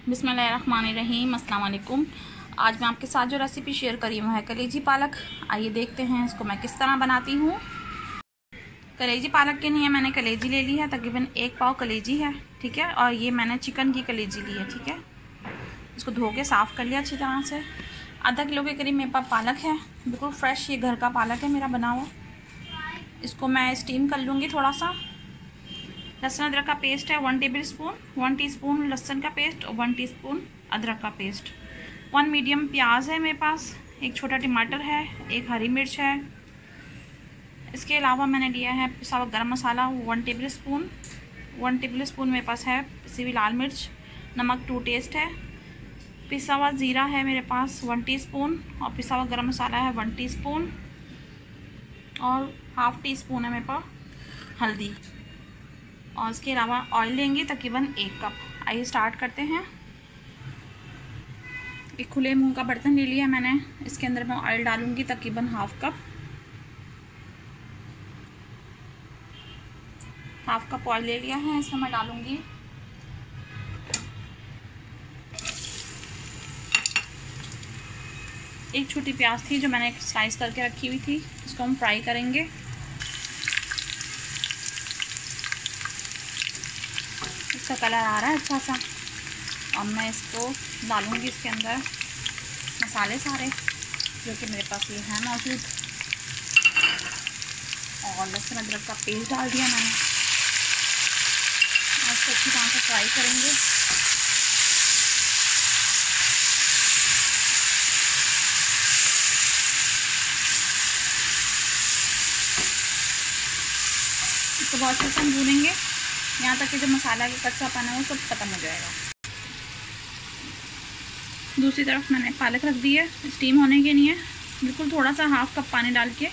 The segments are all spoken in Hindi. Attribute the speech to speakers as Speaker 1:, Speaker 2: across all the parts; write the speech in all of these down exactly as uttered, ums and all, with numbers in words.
Speaker 1: बिस्मिल्लाहिर्रहमानिर्रहीम, अस्सलाम वालेकुम। आज मैं आपके साथ जो रेसिपी शेयर करी हूँ है कलेजी पालक। आइए देखते हैं इसको मैं किस तरह बनाती हूँ। कलेजी पालक के लिए मैंने कलेजी ले ली है, तकरीबन एक पाव कलेजी है, ठीक है। और ये मैंने चिकन की कलेजी ली है, ठीक है। इसको धो के साफ़ कर लिया अच्छी तरह से। आधा किलो के करीब मेरे पास पालक है, बिल्कुल फ्रेश, ये घर का पालक है मेरा बना हुआ। इसको मैं स्टीम कर लूँगी थोड़ा सा। लहसुन अदरक का पेस्ट है one tablespoon, one teaspoon लहसुन का पेस्ट और वन टीस्पून अदरक का पेस्ट। वन मीडियम प्याज है मेरे पास, एक छोटा टमाटर है, एक हरी मिर्च है। इसके अलावा मैंने लिया है पिसा हुआ गरम मसाला one tablespoon, one tablespoon मेरे पास है पिसी हुई लाल मिर्च, नमक टू टेस्ट है, पिसा हुआ ज़ीरा है मेरे पास वन टीस्पून और पिसा हुआ गरम मसाला है वन टीस्पून और हाफ़ टी स्पून है मेरे पास हल्दी। और इसके अलावा ऑयल लेंगे तकरीबन एक कप। आइए स्टार्ट करते हैं। एक खुले मुंह का बर्तन ले लिया मैंने, इसके अंदर मैं ऑयल डालूंगी तकरीबन half cup half cup oil ले लिया है। इसमें मैं डालूंगी एक छोटी प्याज थी जो मैंने स्लाइस करके रखी हुई थी, इसको हम फ्राई करेंगे। इसका कलर आ रहा है अच्छा सा। और मैं इसको डालूंगी इसके अंदर मसाले सारे जो कि मेरे पास ये है मौजूद, और लहसुन अदरक का पेस्ट डाल दिया मैंने। इसको अच्छी तरह से फ्राई करेंगे। इसको बहुत अच्छे से हम भूनेंगे यहाँ तक कि जो मसाला का कच्चापन है वो सब खत्म हो जाएगा। दूसरी तरफ मैंने पालक रख दी है स्टीम होने के लिए, बिल्कुल थोड़ा सा हाफ कप पानी डाल के।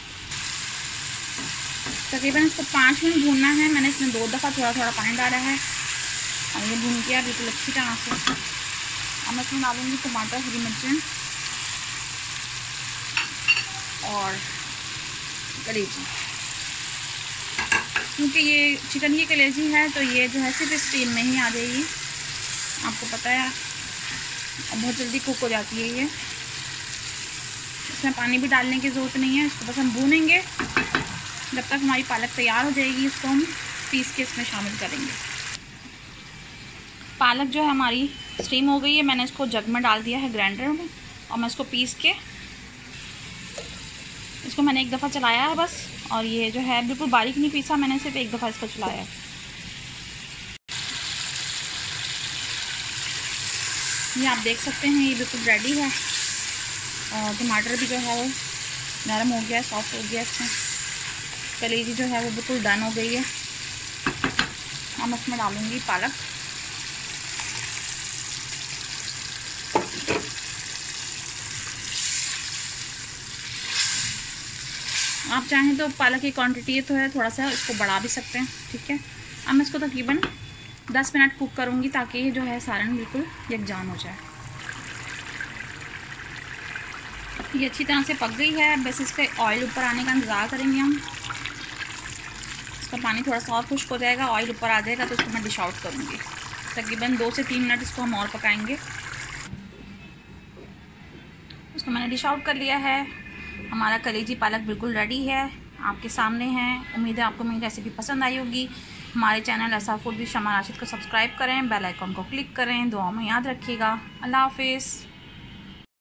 Speaker 1: तकरीबन इसको पाँच मिनट भूनना है। मैंने इसमें दो दफ़ा थोड़ा थोड़ा पानी डाला है और ये भून किया बिल्कुल अच्छी तरह से। अब मैं इसमें डालूँगी टमाटर, हरी मिर्चें और कलेजी। क्योंकि ये चिकन की कलेजी है तो ये जो है सिर्फ स्टीम में ही आ जाएगी, आपको पता है, और बहुत जल्दी कुक हो जाती है ये। इसमें पानी भी डालने की ज़रूरत नहीं है। इसको बस हम भूनेंगे जब तक हमारी पालक तैयार हो जाएगी। इसको हम पीस के इसमें शामिल करेंगे। पालक जो है हमारी स्टीम हो गई है, मैंने इसको जग में डाल दिया है ग्राइंडर में, और मैं इसको पीस के इसको मैंने एक दफ़ा चलाया है बस। और ये जो है बिल्कुल बारीक नहीं पीसा मैंने, सिर्फ एक दफ़ा इसको चलाया है। ये आप देख सकते हैं ये बिल्कुल रेडी है। और टमाटर भी जो है वो नरम हो गया है, सॉफ्ट हो गया है। इसमें कलेजी जो है वो बिल्कुल डन हो गई है। अब मैं इसमें डालूँगी पालक। आप चाहें तो पालक की क्वांटिटी तो है थोड़ा सा इसको बढ़ा भी सकते हैं, ठीक है। अब मैं इसको तकरीबन दस मिनट कुक करूँगी ताकि ये जो है सालन बिल्कुल यकजान हो जाए। ये अच्छी तरह से पक गई है। बस इस पर ऑयल ऊपर आने का इंतज़ार करेंगे हम। इसका पानी थोड़ा सा और खुश्क हो जाएगा, ऑयल ऊपर आ जाएगा तो इसको मैं डिश आउट करूँगी। तकरीबन दो से तीन मिनट इसको हम और पकाएंगे। इसको मैंने डिश आउट कर लिया है। हमारा कलेजी पालक बिल्कुल रेडी है, आपके सामने है। उम्मीद है आपको मेरी रेसिपी पसंद आई होगी। हमारे चैनल ऐसा फूड विद शमा राशिद को सब्सक्राइब करें, बेल आइकन को क्लिक करें। दुआ में याद रखिएगा। अल्लाह हाफिज़।